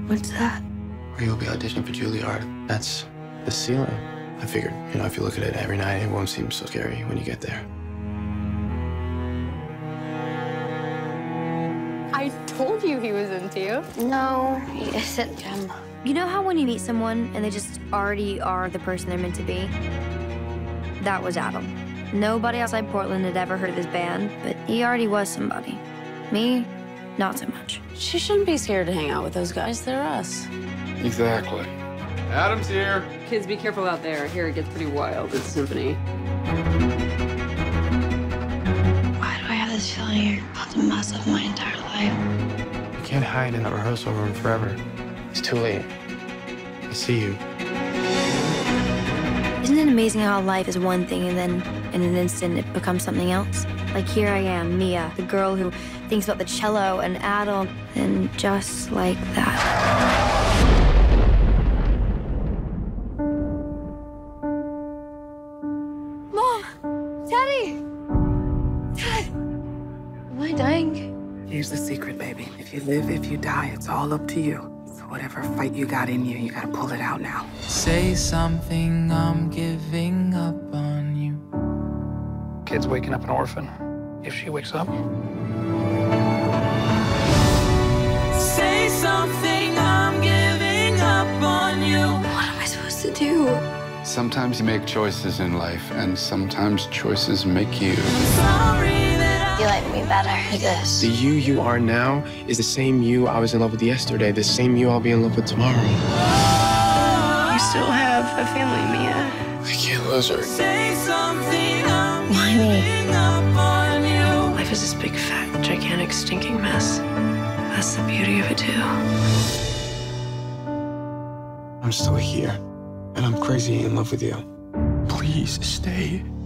What's that? Or you'll be auditioning for Juilliard. That's the ceiling. I figured, if you look at it every night, it won't seem so scary when you get there. I told you he was into you. No, he isn't, Jim. You know how when you meet someone and they just already are the person they're meant to be? That was Adam. Nobody outside Portland had ever heard of his band, but he already was somebody. Me, not so much. She shouldn't be scared to hang out with those guys. They're us. Exactly. Adam's here. Kids, be careful out there. Here it gets pretty wild at Symphony. Why do I have this feeling you're about to mess up my entire life? You can't hide in that rehearsal room forever. It's too late. I see you. Isn't it amazing how life is one thing and then in an instant it becomes something else? Like here I am, Mia, the girl who thinks about the cello and Adam, and just like that. Mom! Daddy! Dad! Am I dying? Here's the secret, baby. If you live, if you die, it's all up to you. So whatever fight you got in you gotta pull it out now. Say something, I'm giving up on you. Kid's waking up an orphan. If she wakes up. Say something, I'm giving up on you. What am I supposed to do? Sometimes you make choices in life, and sometimes choices make you. Sorry that You like me better like this. The you are now is the same you I was in love with yesterday, the same you I'll be in love with tomorrow. You still have a family, Mia. I can't lose her. Say something, I'm Why me? giving up on you. Life is this big, fat, gigantic, stinking mess. That's the beauty of it, too. I'm still here, and I'm crazy in love with you. Please stay.